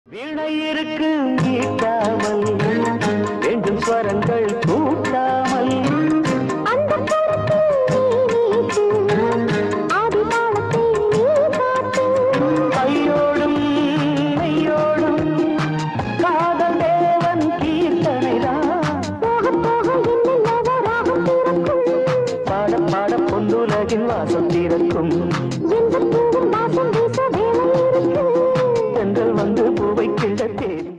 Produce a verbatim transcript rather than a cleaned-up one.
வீணை இருக்கு மீட்டாமல் வேண்டும் ஸ்வரங்கள் கூட்டாமல் அந்த கையோடும் மெய்யோடும் காதல் தேவன் கீர்த்தனைதான் பாட பாட பொன்னுலகின் வாசம் திறக்கும் தென்றல் வந்து பூவை கிள்ளத்தே